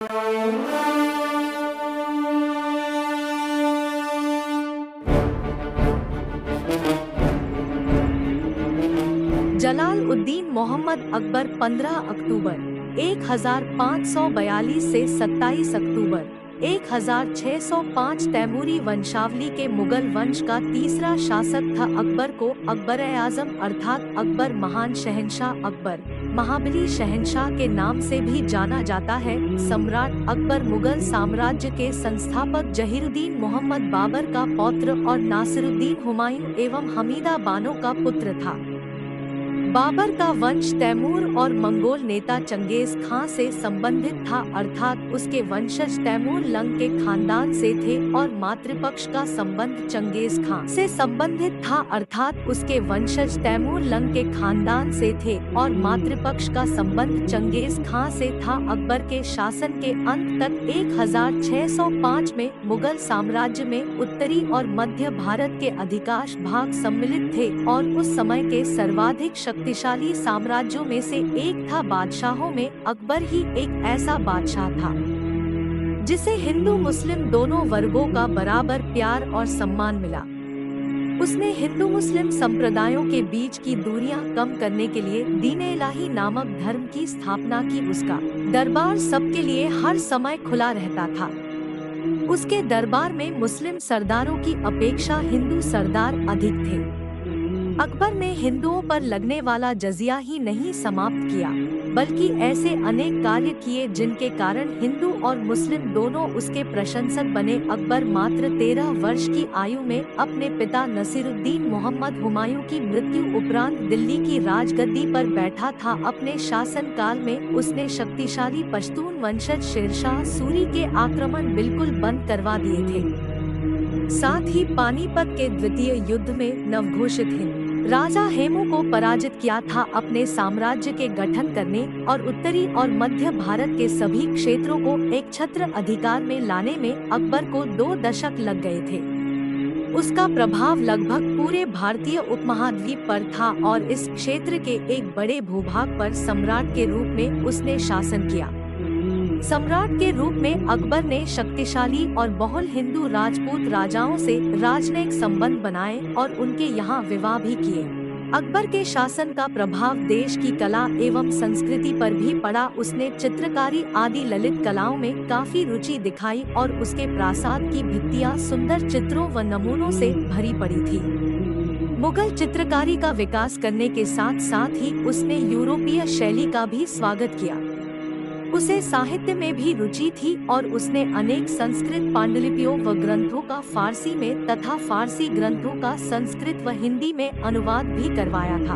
जलाल-उद-दीन मोहम्मद अकबर 15 अक्टूबर 1542 से 27 अक्टूबर 1605 तैमूरी वंशावली के मुगल वंश का तीसरा शासक था। अकबर को अकबर-ए-आज़म अर्थात अकबर महान शहंशाह अकबर, महाबली शहंशाह के नाम से भी जाना जाता है। सम्राट अकबर मुगल साम्राज्य के संस्थापक जहीरुद्दीन मोहम्मद बाबर का पौत्र और नासिरुद्दीन हुमायूं एवं हमीदा बानो का पुत्र था। बाबर का वंश तैमूर और मंगोल नेता चंगेज खां से संबंधित था, अर्थात उसके वंशज तैमूर लंग के खानदान से थे और मातृपक्ष का संबंध चंगेज खां से संबंधित था, अर्थात उसके वंशज तैमूर लंग के खानदान से थे और मातृपक्ष का संबंध चंगेज खां से था। अकबर के शासन के अंत तक 1605 में मुगल साम्राज्य में उत्तरी और मध्य भारत के अधिकांश भाग सम्मिलित थे और उस समय के सर्वाधिक शक्तिशाली साम्राज्यों में से एक था। बादशाहों में अकबर ही एक ऐसा बादशाह था जिसे हिंदू मुस्लिम दोनों वर्गों का बराबर प्यार और सम्मान मिला। उसने हिंदू मुस्लिम संप्रदायों के बीच की दूरियां कम करने के लिए दीन-ए-इलाही नामक धर्म की स्थापना की। उसका दरबार सबके लिए हर समय खुला रहता था। उसके दरबार में मुस्लिम सरदारों की अपेक्षा हिंदू सरदार अधिक थे। अकबर ने हिंदुओं पर लगने वाला जजिया ही नहीं समाप्त किया, बल्कि ऐसे अनेक कार्य किए जिनके कारण हिंदू और मुस्लिम दोनों उसके प्रशंसक बने। अकबर मात्र 13 वर्ष की आयु में अपने पिता नसीरुद्दीन मोहम्मद हुमायूं की मृत्यु उपरांत दिल्ली की राजगद्दी पर बैठा था। अपने शासन काल में उसने शक्तिशाली पश्तून वंशज शेरशाह सूरी के आक्रमण बिल्कुल बंद करवा दिए थे। साथ ही पानीपत के द्वितीय युद्ध में नवघोषित हिंद राजा हेमू को पराजित किया था। अपने साम्राज्य के गठन करने और उत्तरी और मध्य भारत के सभी क्षेत्रों को एक छत्र अधिकार में लाने में अकबर को 2 दशक लग गए थे। उसका प्रभाव लगभग पूरे भारतीय उपमहाद्वीप पर था और इस क्षेत्र के एक बड़े भूभाग पर सम्राट के रूप में उसने शासन किया। सम्राट के रूप में अकबर ने शक्तिशाली और बहुल हिंदू राजपूत राजाओं से राजनयिक संबंध बनाए और उनके यहाँ विवाह भी किए। अकबर के शासन का प्रभाव देश की कला एवं संस्कृति पर भी पड़ा। उसने चित्रकारी आदि ललित कलाओं में काफी रुचि दिखाई और उसके प्रासाद की भित्तियां सुंदर चित्रों व नमूनों से भरी पड़ी थी। मुगल चित्रकारी का विकास करने के साथ साथ ही उसने यूरोपीय शैली का भी स्वागत किया। उसे साहित्य में भी रुचि थी और उसने अनेक संस्कृत पांडुलिपियों व ग्रंथों का फारसी में तथा फारसी ग्रंथों का संस्कृत व हिंदी में अनुवाद भी करवाया था।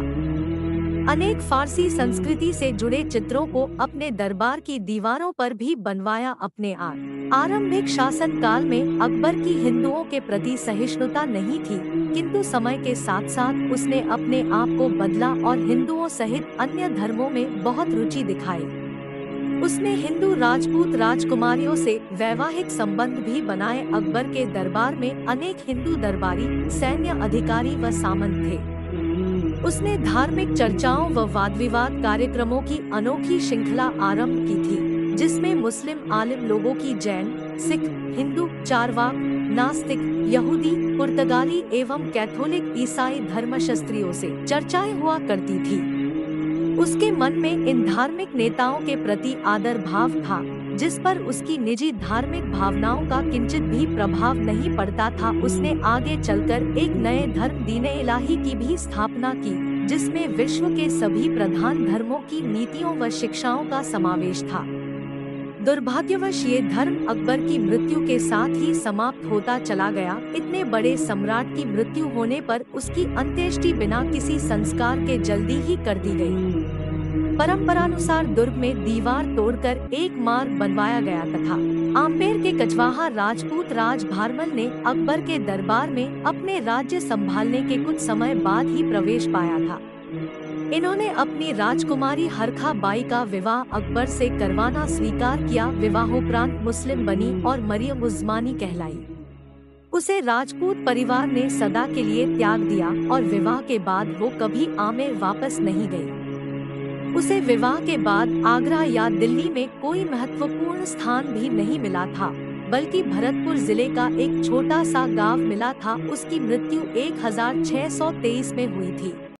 अनेक फारसी संस्कृति से जुड़े चित्रों को अपने दरबार की दीवारों पर भी बनवाया। अपने आरंभिक शासन काल में अकबर की हिंदुओं के प्रति सहिष्णुता नहीं थी, किंतु समय के साथ साथ उसने अपने आप को बदला और हिंदुओं सहित अन्य धर्मों में बहुत रुचि दिखाई। उसने हिंदू राजपूत राजकुमारियों से वैवाहिक संबंध भी बनाए। अकबर के दरबार में अनेक हिंदू दरबारी, सैन्य अधिकारी व सामंत थे। उसने धार्मिक चर्चाओं व वाद-विवाद कार्यक्रमों की अनोखी श्रृंखला आरंभ की थी, जिसमें मुस्लिम आलिम लोगों की जैन, सिख, हिंदू, चारवाक, नास्तिक, यहूदी, पुर्तगाली एवं कैथोलिक ईसाई धर्मशास्त्रियों से चर्चाएं हुआ करती थी। उसके मन में इन धार्मिक नेताओं के प्रति आदर भाव था, जिस पर उसकी निजी धार्मिक भावनाओं का किंचित भी प्रभाव नहीं पड़ता था। उसने आगे चलकर एक नए धर्म दीन-ए-इलाही की भी स्थापना की, जिसमें विश्व के सभी प्रधान धर्मों की नीतियों व शिक्षाओं का समावेश था। दुर्भाग्यवश ये धर्म अकबर की मृत्यु के साथ ही समाप्त होता चला गया। इतने बड़े सम्राट की मृत्यु होने पर उसकी अंत्येष्टि बिना किसी संस्कार के जल्दी ही कर दी गई। परंपरानुसार दुर्ग में दीवार तोड़कर एक मार्ग बनवाया गया तथा आम्बेर के कचवाहा राजपूत राज भारमल ने अकबर के दरबार में अपने राज्य संभालने के कुछ समय बाद ही प्रवेश पाया था। इन्होंने अपनी राजकुमारी हरखा बाई का विवाह अकबर से करवाना स्वीकार किया। विवाहोपरांत मुस्लिम बनी और मरियम उज़्मानी कहलाई। उसे राजपूत परिवार ने सदा के लिए त्याग दिया और विवाह के बाद वो कभी आमेर वापस नहीं गई। उसे विवाह के बाद आगरा या दिल्ली में कोई महत्वपूर्ण स्थान भी नहीं मिला था, बल्कि भरतपुर जिले का एक छोटा सा गांव मिला था। उसकी मृत्यु 1623 में हुई थी।